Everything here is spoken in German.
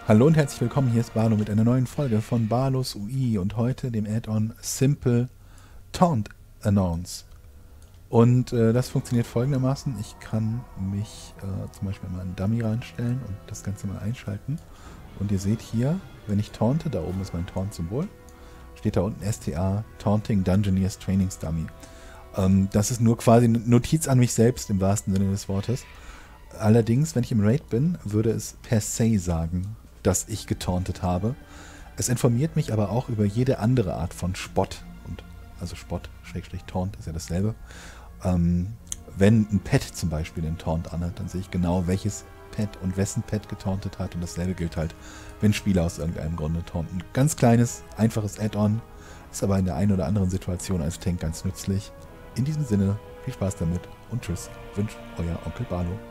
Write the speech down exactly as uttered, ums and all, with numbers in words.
Hallo und herzlich willkommen, hier ist Barlo mit einer neuen Folge von Barlos U I und heute dem Add-on Simple Taunt Announce. Und äh, das funktioniert folgendermaßen: Ich kann mich äh, zum Beispiel mal einen Dummy reinstellen und das Ganze mal einschalten. Und ihr seht hier, wenn ich taunte, da oben ist mein Taunt-Symbol, steht da unten S T A, Taunting Dungeoneers Trainings Dummy. Ähm, das ist nur quasi eine Notiz an mich selbst im wahrsten Sinne des Wortes. Allerdings, wenn ich im Raid bin, würde es per se sagen, dass ich getauntet habe. Es informiert mich aber auch über jede andere Art von Spott. Und, also Spott, Schrägstrich Taunt ist ja dasselbe. Ähm, wenn ein Pet zum Beispiel den Taunt anhat, dann sehe ich genau, welches Pet und wessen Pet getauntet hat. Und dasselbe gilt halt, wenn Spieler aus irgendeinem Grunde taunten. Ganz kleines, einfaches Add-on, ist aber in der einen oder anderen Situation als Tank ganz nützlich. In diesem Sinne, viel Spaß damit und tschüss, wünscht euer Onkel Barlo.